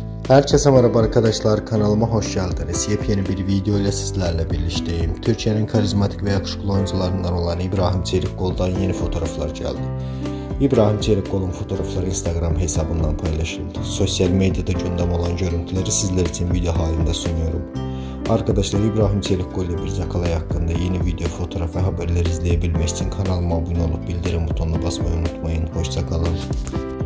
Herkese merhaba arkadaşlar, kanalıma hoş geldiniz. Yepyeni bir video ile sizlerle birlikteyim. Türkiye'nin karizmatik ve yakışıklı oyuncularından olan İbrahim Çelikkol'dan yeni fotoğraflar geldi. İbrahim Çelikkol'un fotoğrafları Instagram hesabından paylaşıldı. Sosyal medyada gündem olan görüntüleri sizler için video halinde sunuyorum. Arkadaşlar, İbrahim Çelikkol ile bir Yakalay hakkında yeni video, fotoğraf ve haberler izleyebilmek için kanalıma abone olup bildirim butonuna basmayı unutmayın. Hoşça kalın.